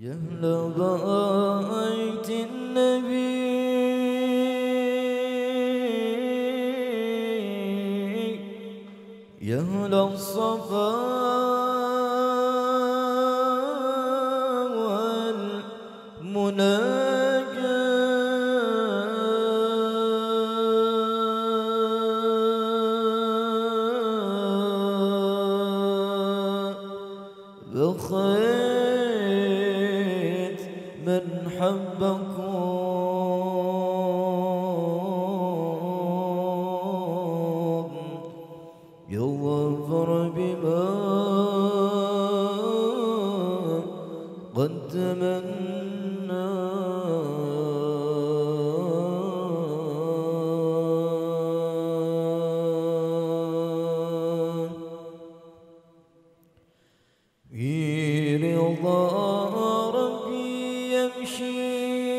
يا أهل بيت النبي يا أهل الصفا والمناجاة بخيت من حبكم يظفر بما قد تمنى في رضا ربي يمشي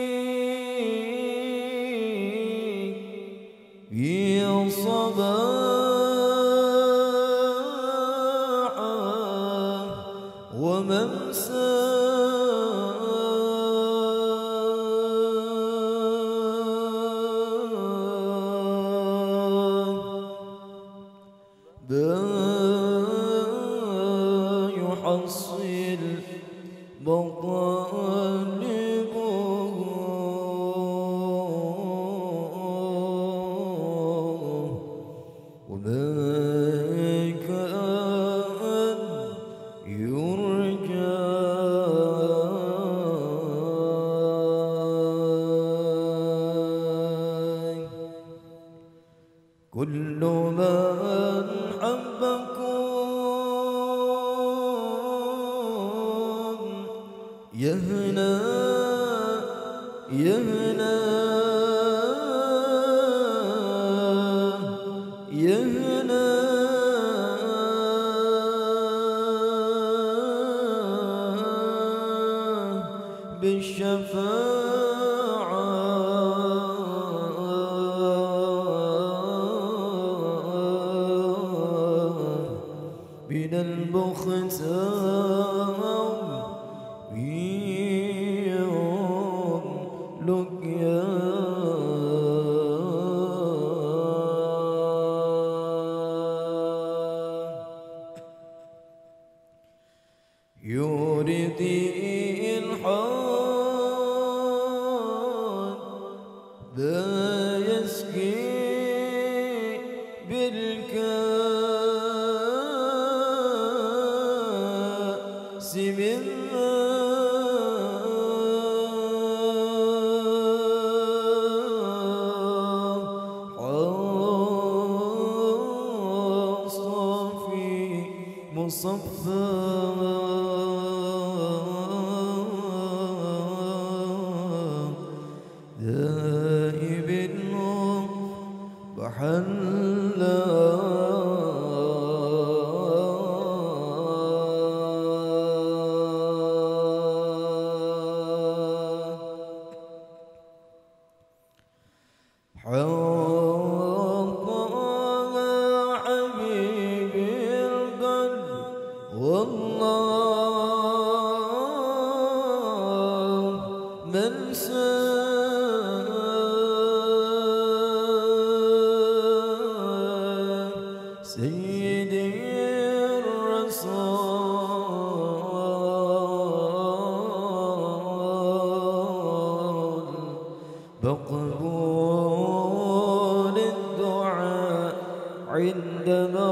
في صباحا وممساه يحصل مطالبه وما كان يرجى كل من حبكم يهنى يهنى يهنى بالشفاعة من المختار لقيا يورد الحاد لا يسقي بالكاس من صافي مصفى دائب النور بحلا والله من سيدي الرسول بقبول الدعاء عند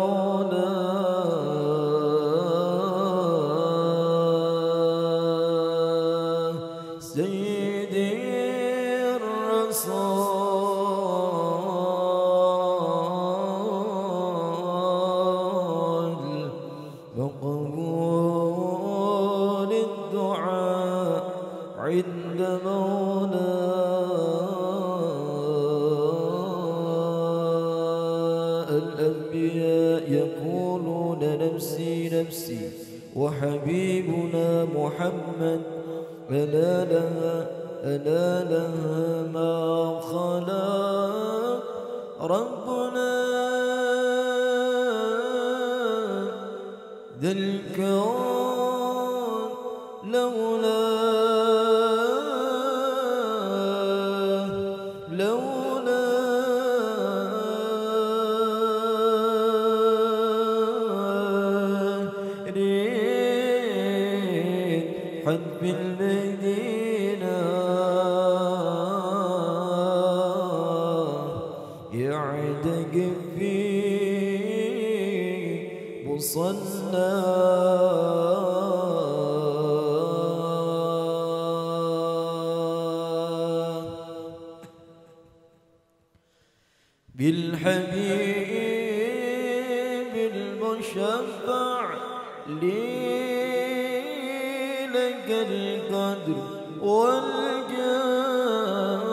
مولاه سيدي الرسول بقبول الدعاء عند مولاه الأنبياء يقولون نفسي نفسي وحبيبنا محمد ألا لها ما خلق ربنا ذا الكون لولا حب المدينة يعتقب في مصلى بالحبيب المشفع لي لك القدر والجاه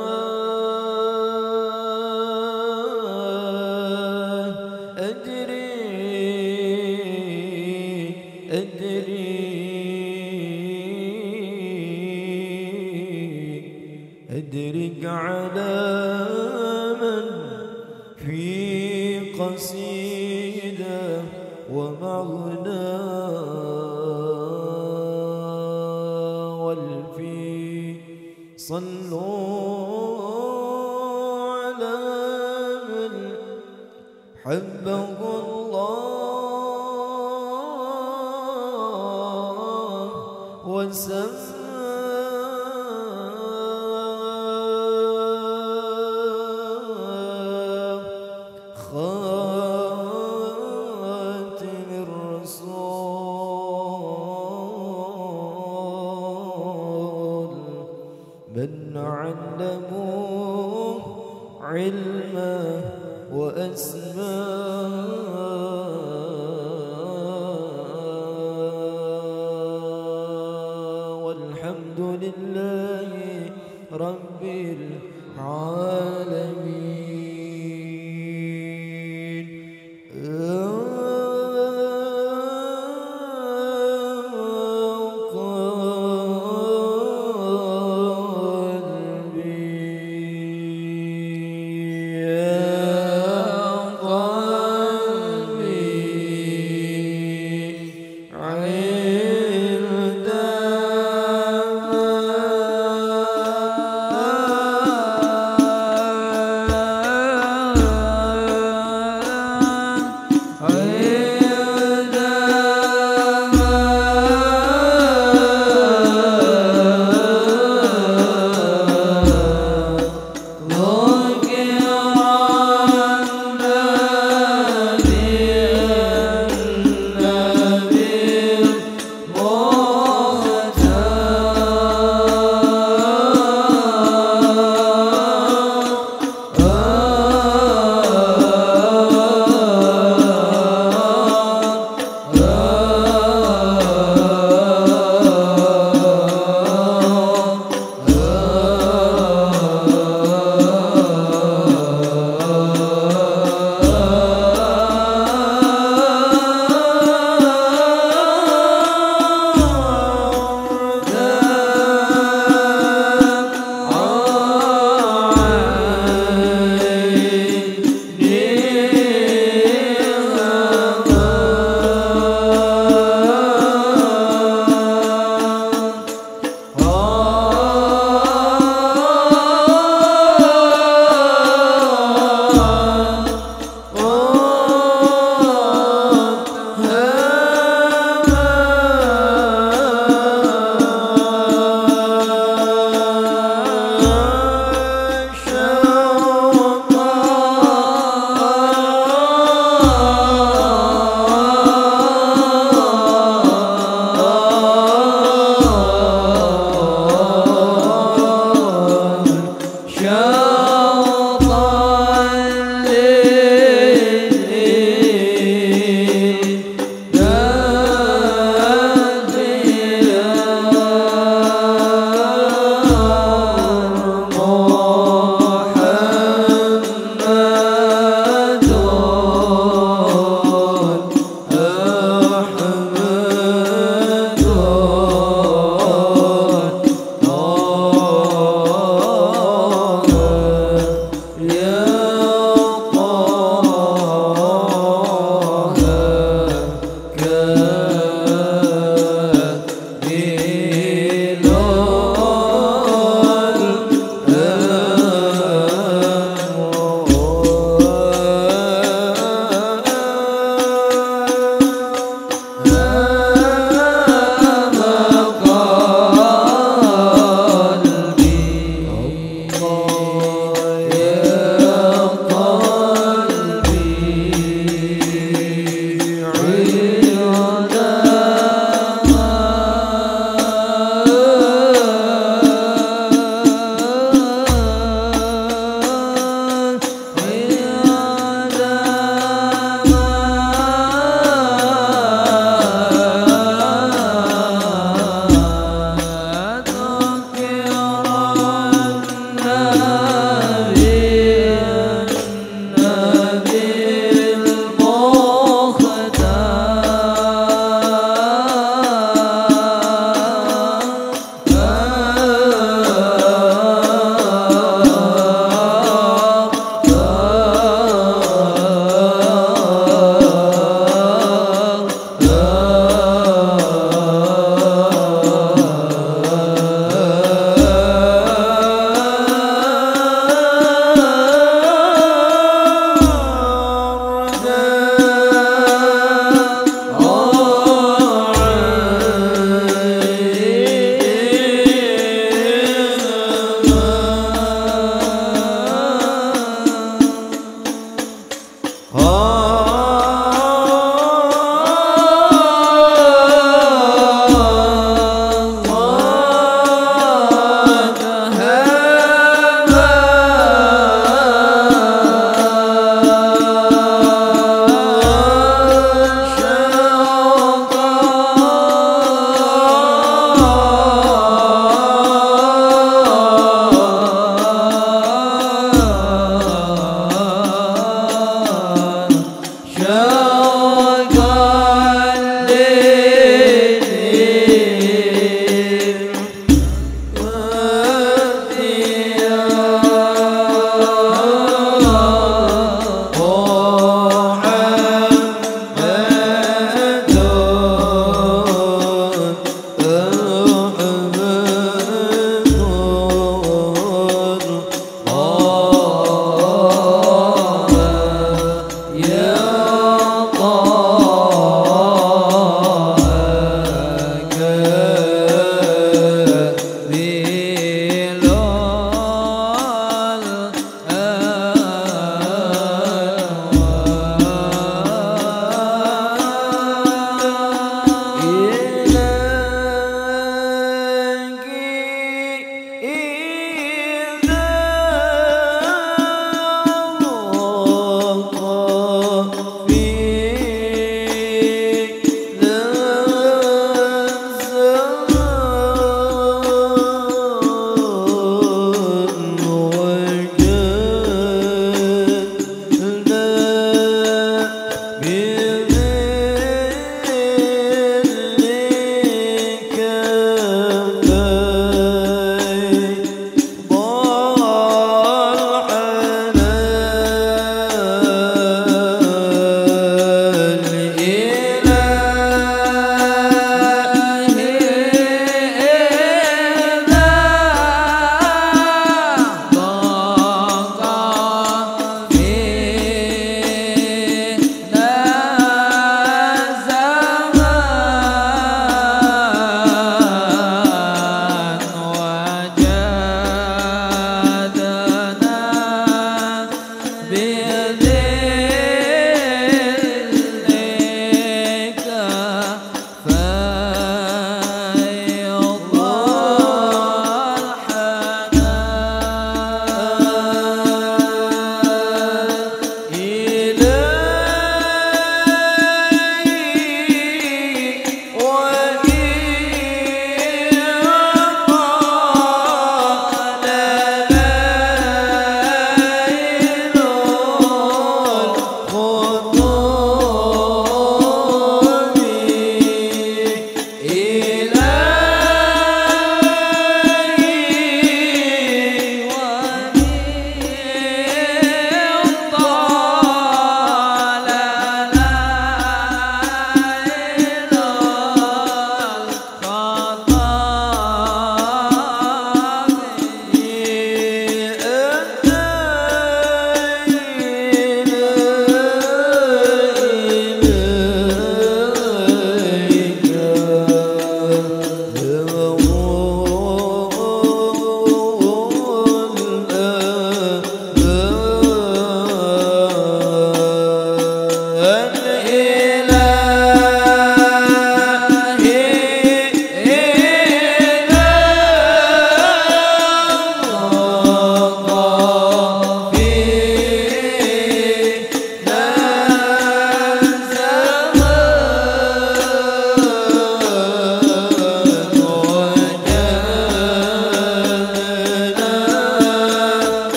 أدرك على من في قصيدة ومغنى والفي صلوا على من حبه الله وسمى خاتم الرسول من علموه علما وأسماء والحمد لله رب العالمين.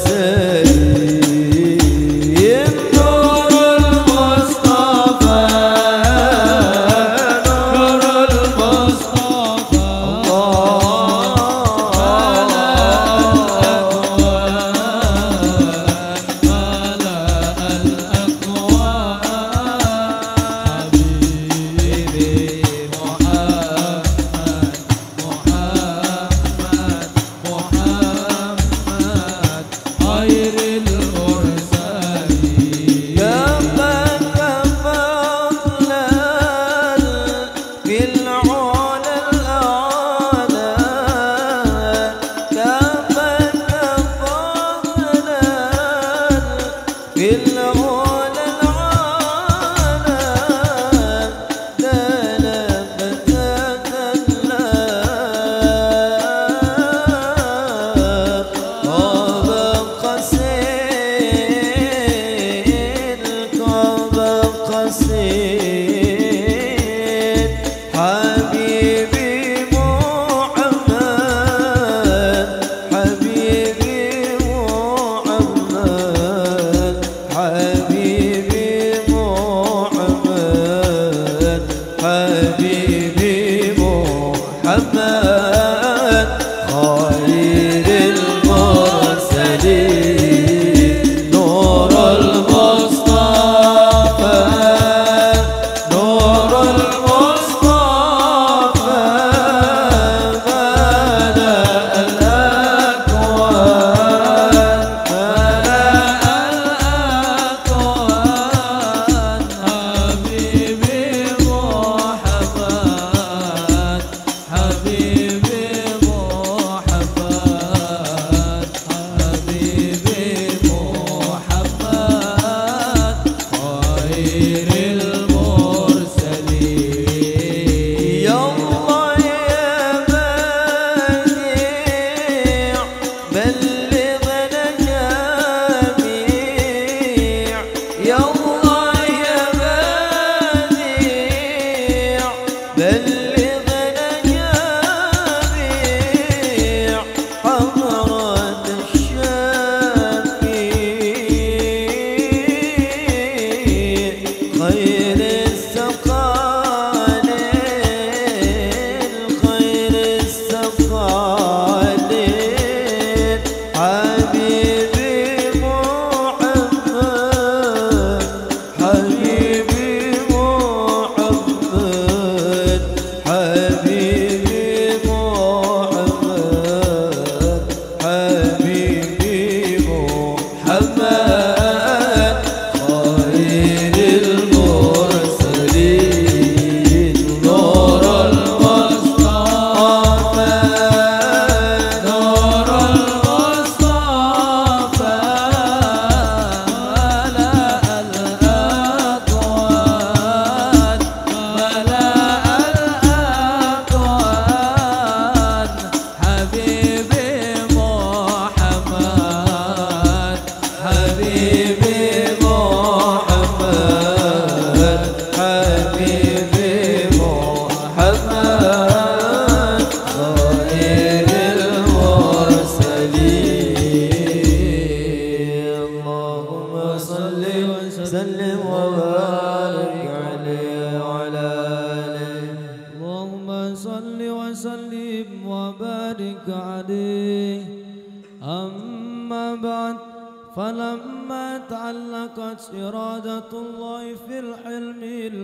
فلما تعلقت إرادة الله في الحلم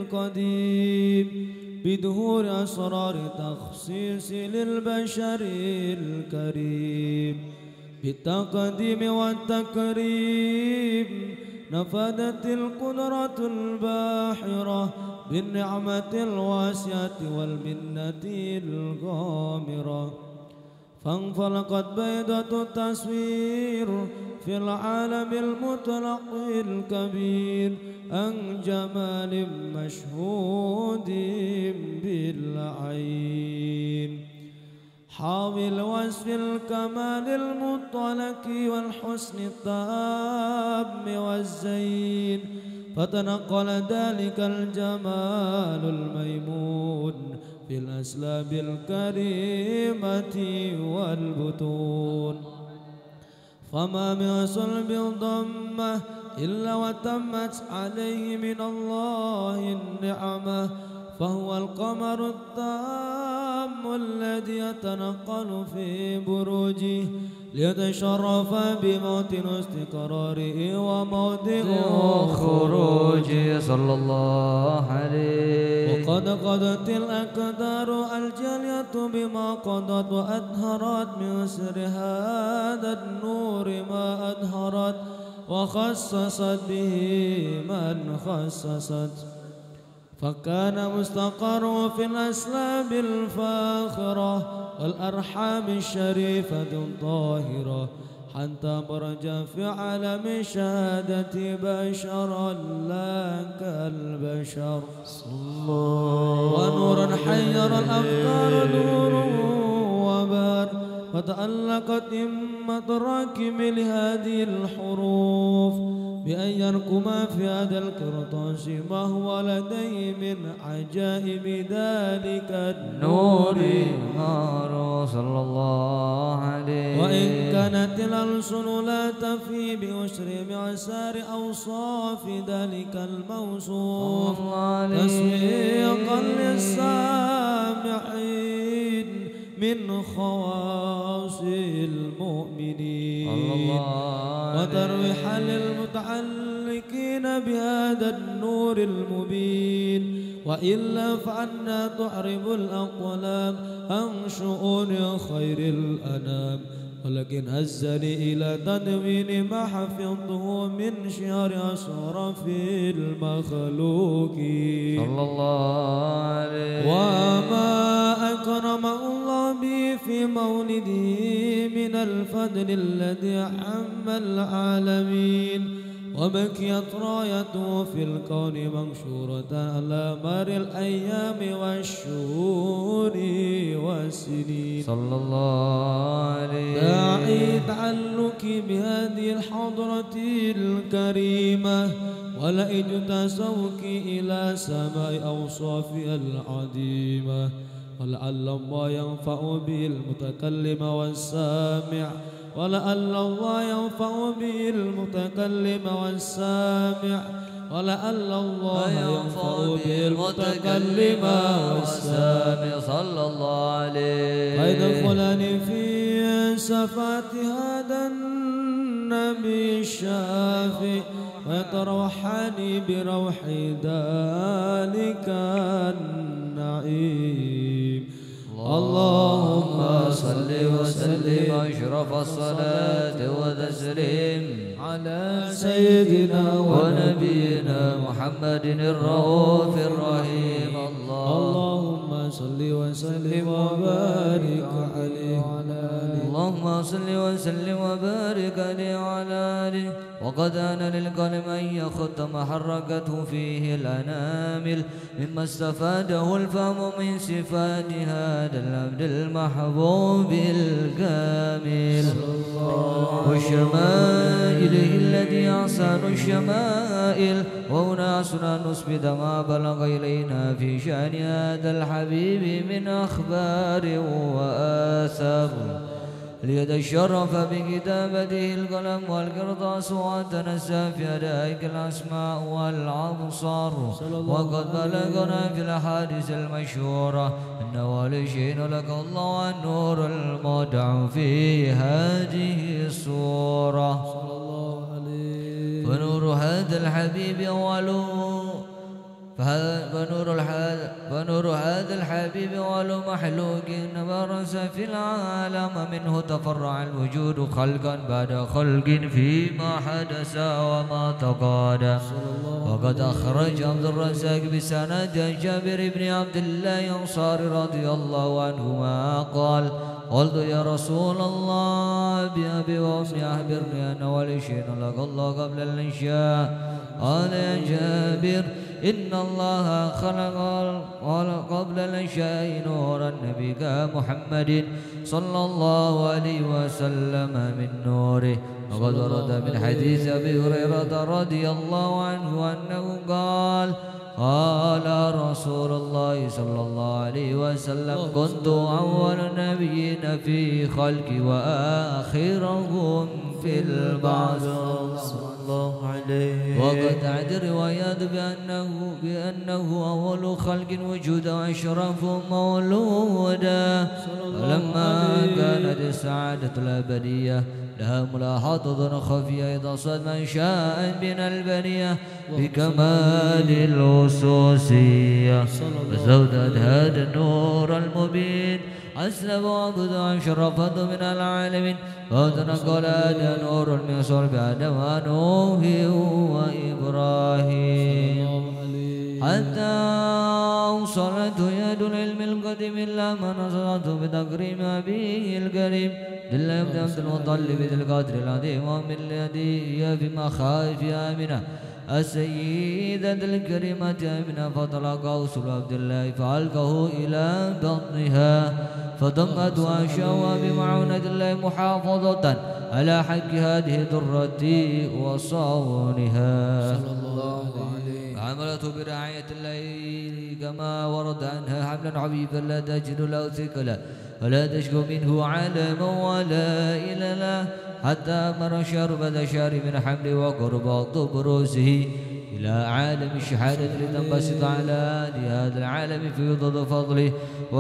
القديم بدهور أسرار تخصيص للبشر الكريم بالتقديم والتكريم نفذت القدرة الباحرة بالنعمة الواسعة والمنة الغامرة فانفلقت بيضة التصوير في العالم المطلق الكبير عن جمال مشهود بالعين حاوي الوصف الكمال المطلق والحسن التام والزين فتنقل ذلك الجمال الميمون في الأسلاب الكريمة والبطون فما من صلب ضمه إلا وتمت عليه من الله النعمة، فهو القمر التام الذي يتنقل في بروجه ليتشرف بموت استقراره وموضع خروجه صلى الله عليه. وقد قضت الأقدار الجلية بما قضت وأدهرت من سر هذا النور ما أدهرت وخصصت به من خصصت، فكان مستقر في الأسلاب الفاخرة والأرحام الشريفة الطاهرة حتى برج في عالم شهادة بشرا لا كالبشر ونورا حير الأفكار نور وبار، فتألقت همة راكم لهذه الحروف بأن يركم في هذا القرطاس ما هو لديه من عجائب ذلك النور النار صلى الله عليه. وإن كانت الألسن لا تفي بأشر معسار أوصاف ذلك الموصوف تسويقا للسامعين من خواص المؤمنين وترويحا للمتعلقين بهذا النور المبين، وإلا فعنا تعرب الأقلام عن شؤون خير الأنام، ولكن هزني إلى تدوين ما حفظته من شعر أشرف المخلوقين صلى الله عليه. وما أكرم الله به في مولده من الفضل الذي عم العالمين، وبكيت رايته في الكون منشورة على مر الأيام والشهور والسنين صلى الله عليه. داعي تعلق بهذه الحضرة الكريمة ولئج تسوك إلى سماء أوصافها العظيمة، ولعل الله ينفع به المتكلم والسامع، ولعل الله ينفع به المتكلم والسامع، ولعل الله ينفع به المتكلم والسامع صلى الله عليه. فيدخلني في شفاعة هذا النبي الشافي ويتروحني بروح ذلك النعيم. اللهم صل وسلم أشرف الصلاة وتسليم على سيدنا ونبينا محمد الرؤوف الرحيم. اللهم صل وسلم وبارك عليه وعلى آله. اللهم صل وسلم وبارك عليه وعلى آله. وقد آن للقلم أن يخط ما حركته فيه الأنامل مما استفاده الفهم من صفات هذا العبد المحبوب الكامل وشمائله التي أحسن الشمائل، وناسنا نثبت ما بلغ إلينا في شأن هذا الحبيب من أخبار وآثار، ليتشرف بكتابته القلم والقرطاس وتنسى في أدائك الأسماء والأبصار. وقد بلغنا في الأحاديث المشهورة أنه لشين لك الله النور المودع في هذه السورة. فنور هذا الحبيب أوله فنور هذا الحبيب أول مخلوق برز في العالم، منه تفرع الوجود خلقا بعد خلق فيما حدث وما تقادم. وقد أخرج عبد الرزاق بسند جابر بن عبد الله الأنصاري رضي الله عنهما قال: قلت يا رسول الله بأبي وأمي أخبرني أن أول شيء لك الله قبل الإنشاء. قال يا جابر: إن الله خلق قبل الإنشاء نور النبي محمد صلى الله عليه وسلم من نوره. وقد ورد من حديث أبي هريرة رضي الله عنه أنه قال: قال رسول الله صلى الله عليه وسلم: كنت أول النبيين في خلقي وآخرهم في البعث صلى الله عليه. وقد تعد روايات بأنه أول خلق وجودا وأشرف مولودا. ولما كانت السعادة الأبدية لها ملاحظة خفية إذا صدم شاء من البرية بكمال الوصوصية فزودت هذا النور المبين أسلم وعبد وأشرفت من العالمين فتنقل هذا نور المصر بآدم ونوح وإبراهيم حتى أوصلت يد العلم القديم إلا ما نصرت بتكريم أبيه الكريم لله بن عبد المطلب ذي القدر العظيم ومن الذي في مخايف آمنة السيدة الكريمة آمنة فطلق أوصل عبد الله فألقه إلى بطنها فضمت وأشوى بمعونة الله محافظة على حق هذه الدرة وصونها عملته برعاية الليل كما ورد عنها حملا عبيبا لا تجد له ثقلا ولا تشكو منه علما ولا إللا حتى أمر شربة شار من حمل وقرب طبروسه إلى عالم الشهادة لتنبسط على هذا العالم في ضد فضله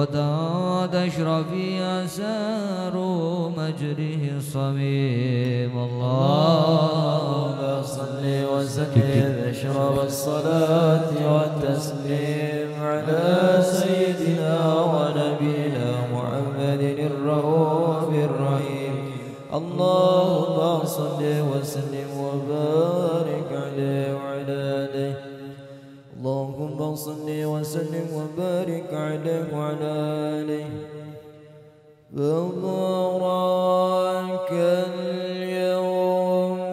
وتشرى أسار مجره الصميم. اللهم صل وسلم أشرف الصلاة والتسليم على سيدنا ونبينا محمد الرؤوف الرحيم. اللهم صل وسلم وبارك عليه وعلى آله. اللهم صل وسلم وبارك عليه وعلى آله. بارك اليوم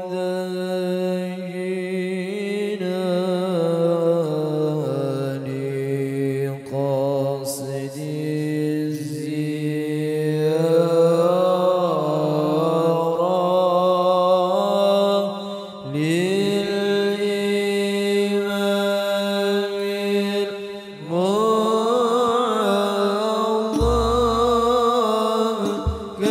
ذاكينا لقاصد الزيارة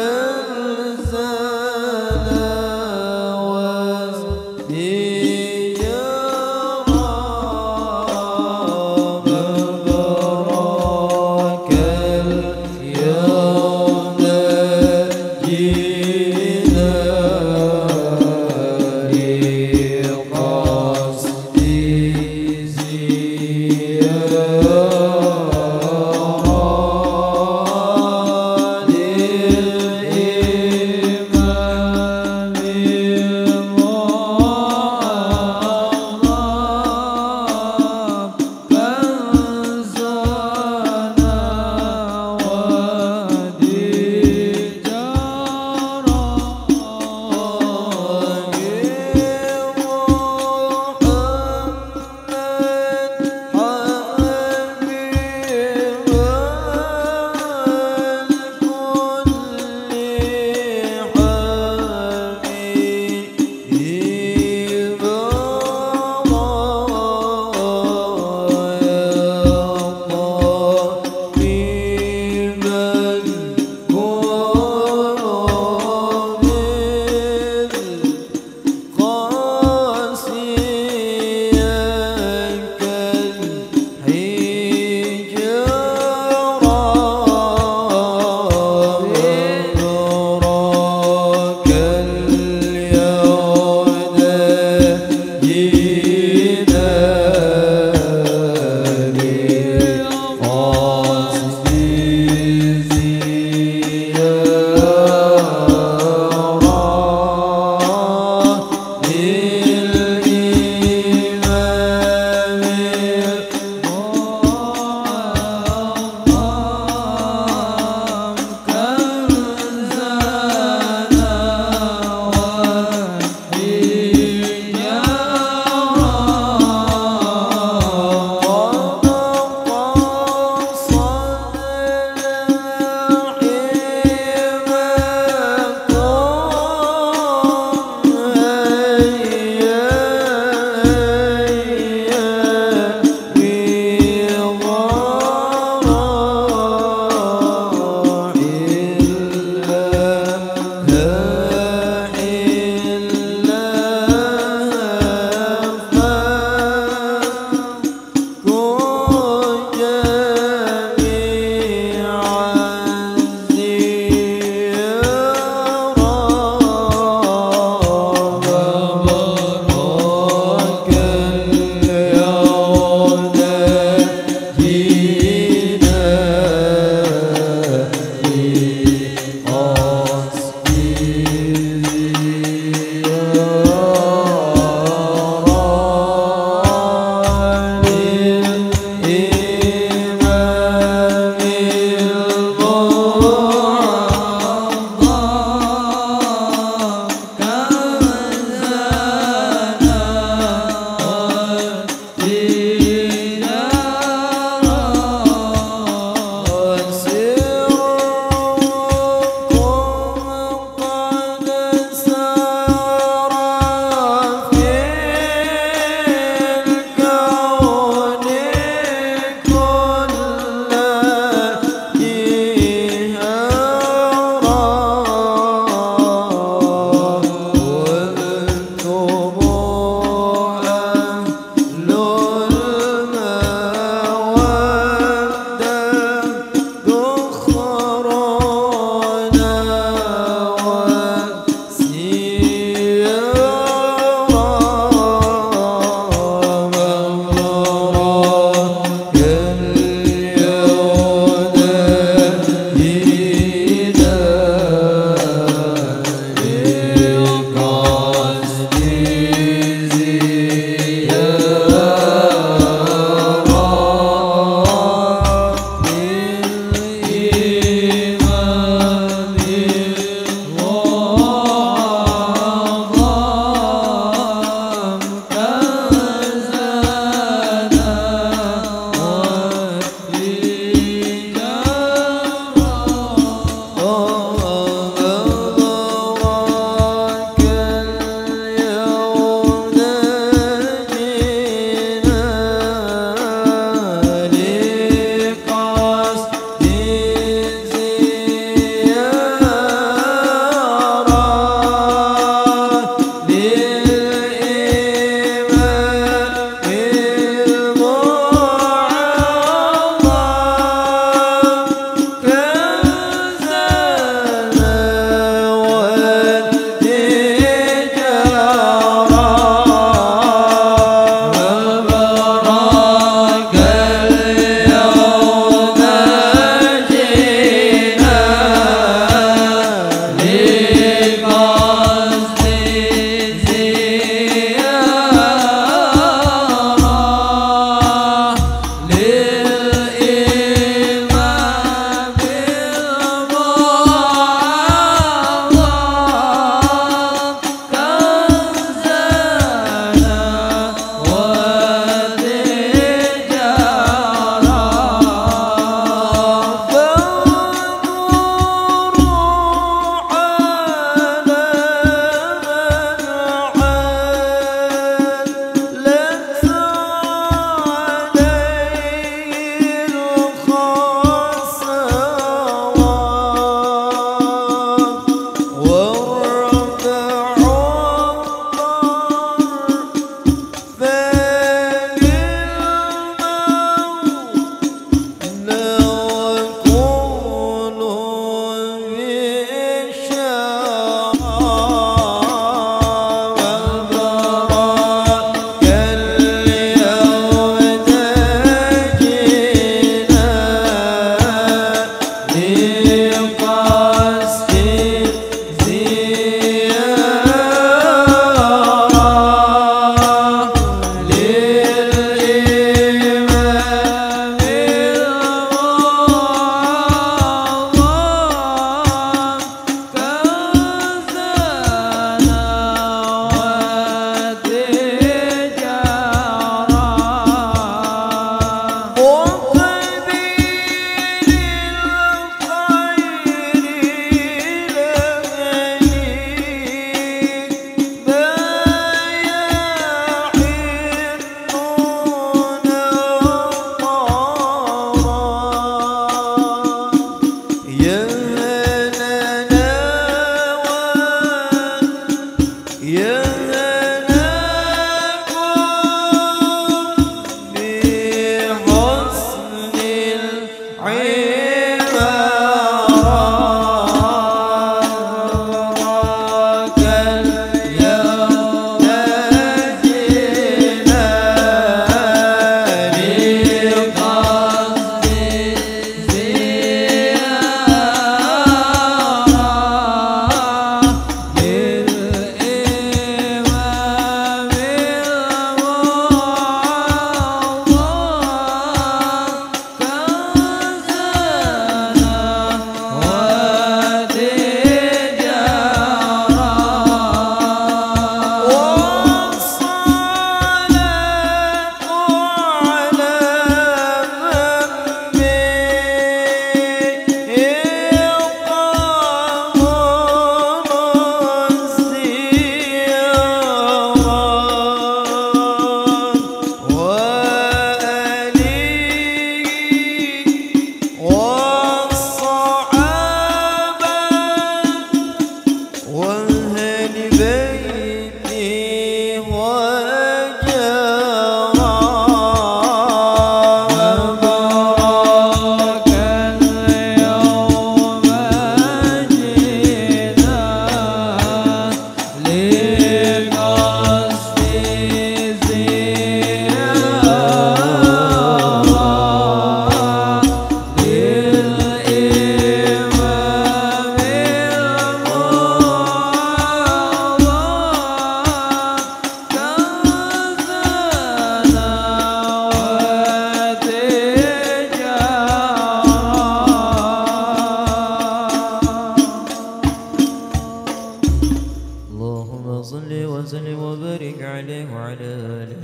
وبارك عليه وعلى آله.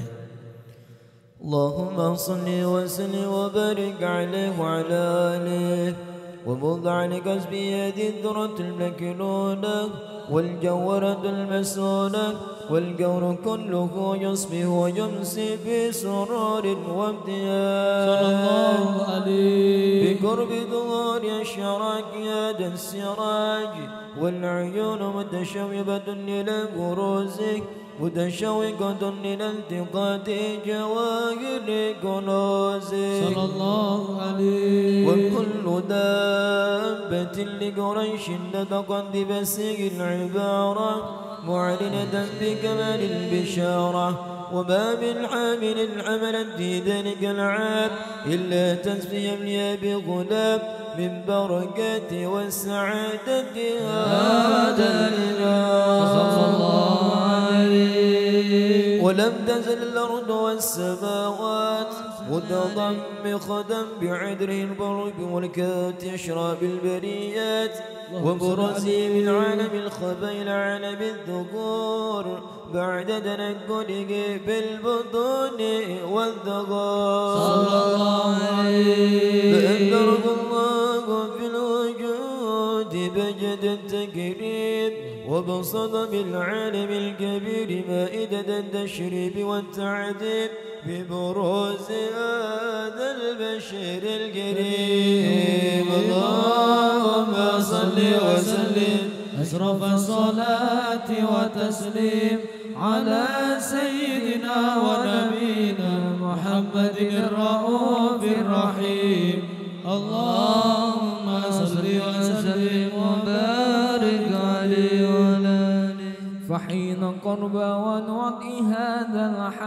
اللهم صل وسلم وبارك عليه وعلى آله. ومض عليك بيد الذرة المكنونة والجورة المسونة والجور كله يصبح ويمسي بسرور وابتهاج صلى الله عليه بقرب ظهور الشراك يا ذا السراج والعيون متشوبة إلى بروزك متشوقة إلى التقاط جواهر كنوزك صلى الله عليه. وكل دابة لقريش نطقت ببسيق العبارة معلنة بكمال البشارة. وما من حامل حملت في ذلك العام إلا تسفي أمنيا بغلام من بركات والسعادة هذا الإله صلى الله عليه. ولم تزل الأرض والسماوات متضمخة بعذره البرق والكات أشراب البريات وبرزي من عالم الخبيل عالم الذكور بعد تنكره بالبطون والذكور صلى الله عليه. فأنكره الله في الوجود بجد التكريم وبسط بالعالم الكبير مائدة التشريب والتعذيب ببروز هذا البشر الكريم. اللهم صل وسلم أشرف الصلاة وتسليم على سيدنا ونبينا محمد الرؤوف الرحيم. اللهم صل وسلم وبارك عليه وعلى آله. فحين قرب ونوق هذا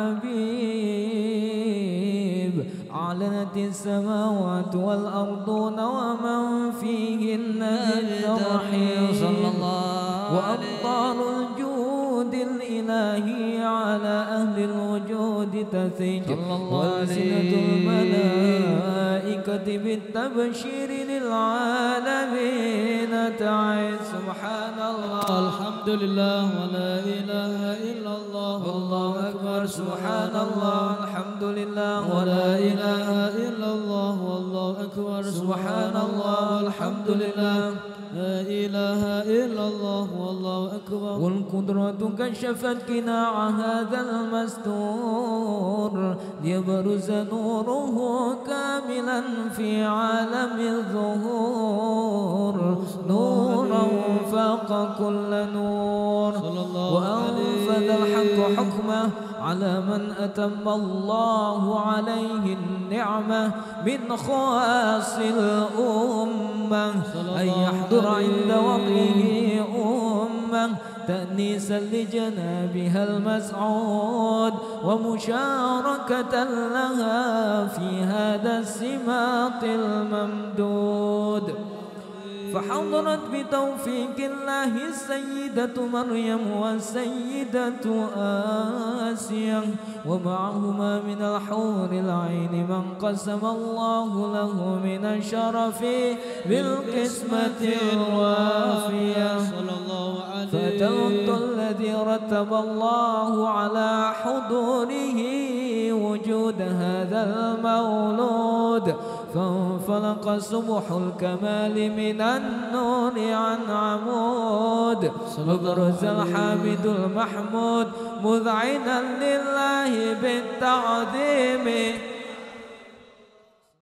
الحبيب أعلنت السماوات والأرضون ومن فيهن الترحيب صلى الله وأمطار الجود الإلهي على أهل الوجود تثيج وألسنة الملائكة بالتبشير للعالمين تعيش. سبحان الله الحمد لله ولا إله إلا الله والله أكبر. سبحان الله الحمد لله ولا إله إلا الله والله أكبر. سبحان الله الحمد لله لا إله إلا الله والله أكبر. والقدرة كشفت قناع هذا المستور ليبرز نوره كاملا في عالم الظهور نورا فاق كل نور. وأنفذ الحق حكمه على من أتم الله عليه النعمة من خواص الأمة أن يحضر عند وضعه أمة تأنيسا لجنابها المسعود ومشاركة لها في هذا السماط الممدود. فحضرت بتوفيق الله السيدة مريم والسيدة آسيا ومعهما من الحور العين من قسم الله له من الشرف بالقسمة الوافية. فأتى الوقت الذي رتب الله على حضوره وجود هذا المولود فانفلق صبح الكمال من النور عن عمود وبرز الحامد المحمود مذعنا لله بالتعظيم